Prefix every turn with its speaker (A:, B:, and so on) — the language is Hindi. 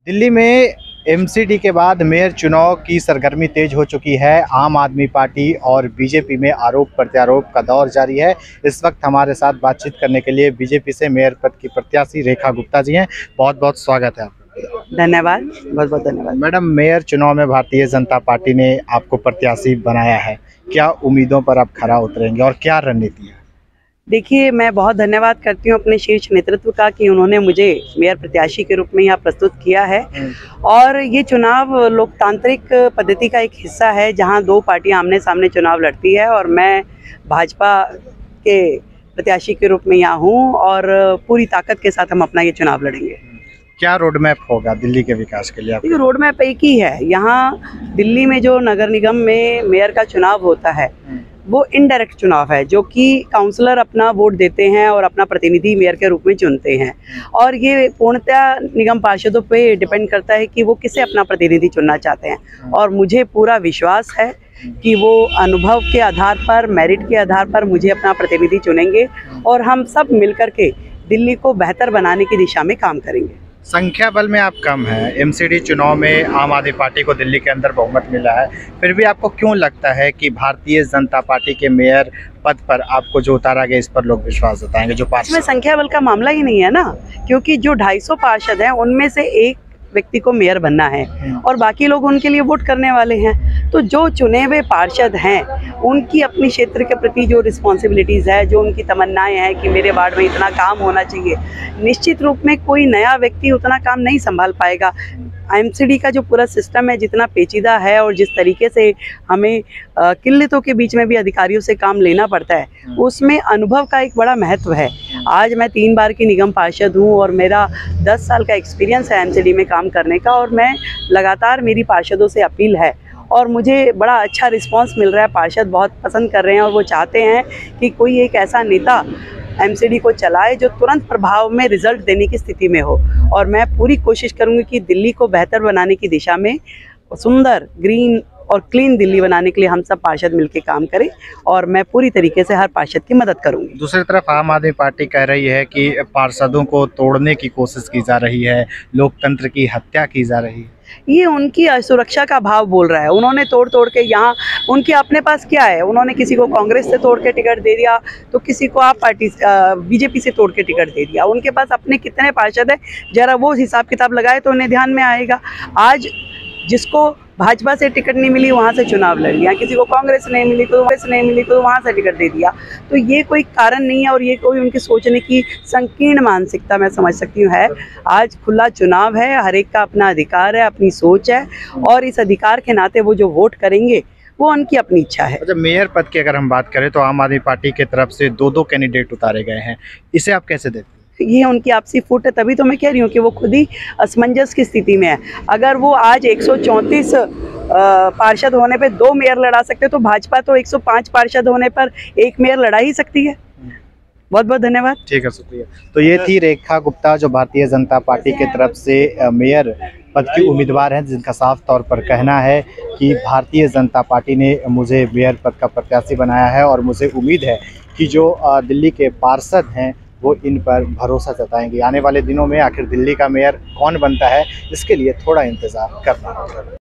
A: दिल्ली में एमसीडी के बाद मेयर चुनाव की सरगर्मी तेज हो चुकी है। आम आदमी पार्टी और बीजेपी में आरोप प्रत्यारोप का दौर जारी है। इस वक्त हमारे साथ बातचीत करने के लिए बीजेपी से मेयर पद की प्रत्याशी रेखा गुप्ता जी हैं। बहुत बहुत स्वागत है आपका।
B: धन्यवाद, बहुत बहुत धन्यवाद।
A: मैडम, मेयर चुनाव में भारतीय जनता पार्टी ने आपको प्रत्याशी बनाया है, क्या उम्मीदों पर आप खरा उतरेंगे और क्या रणनीति है?
B: देखिए, मैं बहुत धन्यवाद करती हूँ अपने शीर्ष नेतृत्व का कि उन्होंने मुझे मेयर प्रत्याशी के रूप में यहाँ प्रस्तुत किया है। और ये चुनाव लोकतांत्रिक पद्धति का एक हिस्सा है जहाँ दो पार्टियां आमने सामने चुनाव लड़ती है और मैं भाजपा के प्रत्याशी के रूप में यहाँ हूँ और पूरी ताकत के साथ हम अपना ये चुनाव लड़ेंगे।
A: क्या रोड मैप होगा दिल्ली के विकास के लिए?
B: देखिए, रोड मैप एक ही है। यहाँ दिल्ली में जो नगर निगम में मेयर का चुनाव होता है वो इनडायरेक्ट चुनाव है, जो कि काउंसलर अपना वोट देते हैं और अपना प्रतिनिधि मेयर के रूप में चुनते हैं। और ये पूर्णतः निगम पार्षदों पे डिपेंड करता है कि वो किसे अपना प्रतिनिधि चुनना चाहते हैं। और मुझे पूरा विश्वास है कि वो अनुभव के आधार पर, मेरिट के आधार पर मुझे अपना प्रतिनिधि चुनेंगे और हम सब मिलकर के दिल्ली को बेहतर बनाने की दिशा में काम करेंगे।
A: संख्या बल में आप कम है। एमसीडी चुनाव में आम आदमी पार्टी को दिल्ली के अंदर बहुमत मिला है, फिर भी आपको क्यों लगता है कि भारतीय जनता पार्टी के मेयर पद पर आपको जो उतारा गया इस पर लोग विश्वास जताएंगे? जो पार्षद,
B: इसमें संख्या बल का मामला ही नहीं है ना, क्योंकि जो 250 पार्षद हैं उनमें से एक व्यक्ति को मेयर बनना है और बाकी लोग उनके लिए वोट करने वाले हैं। तो जो चुने हुए पार्षद हैं उनकी अपनी क्षेत्र के प्रति जो रिस्पॉन्सिबिलिटीज़ है, जो उनकी तमन्नाएं हैं कि मेरे वार्ड में इतना काम होना चाहिए, निश्चित रूप में कोई नया व्यक्ति उतना काम नहीं संभाल पाएगा। एमसीडी का जो पूरा सिस्टम है जितना पेचीदा है और जिस तरीके से हमें किल्लतों के बीच में भी अधिकारियों से काम लेना पड़ता है, उसमें अनुभव का एक बड़ा महत्व है। आज मैं 3 बार की निगम पार्षद हूँ और मेरा 10 साल का एक्सपीरियंस है एमसीडी में काम करने का। और मैं लगातार, मेरी पार्षदों से अपील है और मुझे बड़ा अच्छा रिस्पांस मिल रहा है। पार्षद बहुत पसंद कर रहे हैं और वो चाहते हैं कि कोई एक ऐसा नेता एमसीडी को चलाए जो तुरंत प्रभाव में रिजल्ट देने की स्थिति में हो। और मैं पूरी कोशिश करूंगी कि दिल्ली को बेहतर बनाने की दिशा में, सुंदर, ग्रीन और क्लीन दिल्ली बनाने के लिए हम सब पार्षद मिलकर काम करें और मैं पूरी तरीके से हर पार्षद की मदद करूंगी।
A: दूसरी तरफ आम आदमी पार्टी कह रही है कि पार्षदों को तोड़ने की कोशिश की जा रही है, लोकतंत्र की हत्या की जा रही है।
B: ये उनकी असुरक्षा का भाव बोल रहा है। उन्होंने तोड़ के यहाँ, उनके अपने पास क्या है? उन्होंने किसी को कांग्रेस से तोड़ के टिकट दे दिया तो किसी को आप पार्टी बीजेपी से तोड़ के टिकट दे दिया। उनके पास अपने कितने पार्षद है, जरा वो हिसाब किताब लगाए तो उन्हें ध्यान में आएगा। आज जिसको भाजपा से टिकट नहीं मिली वहाँ से चुनाव लड़ लिया, किसी को कांग्रेस नहीं मिली तो वहाँ से टिकट दे दिया। तो ये कोई कारण नहीं है और ये कोई उनके सोचने की संकीर्ण मानसिकता मैं समझ सकती हूँ है। आज खुला चुनाव है, हर एक का अपना अधिकार है, अपनी सोच है और इस अधिकार के नाते वो जो वोट करेंगे वो उनकी अपनी इच्छा है।
A: अच्छा, मेयर पद की अगर हम बात करें तो आम आदमी पार्टी की तरफ से 2 कैंडिडेट उतारे गए हैं, इसे आप कैसे देखते हैं?
B: ये उनकी आपसी फुट है, तभी तो मैं कह रही हूँ कि वो खुद ही असमंजस की स्थिति में है। अगर वो आज 134 पार्षद होने पे 2 मेयर लड़ा सकते तो भाजपा तो 105 पार्षद होने पर 1 मेयर लड़ा ही सकती है। बहुत बहुत धन्यवाद।
A: ठीक है, शुक्रिया। तो ये थी रेखा गुप्ता, जो भारतीय जनता पार्टी की तरफ से मेयर पद की उम्मीदवार हैं, जिनका साफ तौर पर कहना है कि भारतीय जनता पार्टी ने मुझे मेयर पद का प्रत्याशी बनाया है और मुझे उम्मीद है कि जो दिल्ली के पार्षद हैं वो इन पर भरोसा जताएंगे। आने वाले दिनों में आखिर दिल्ली का मेयर कौन बनता है, इसके लिए थोड़ा इंतज़ार करना होगा।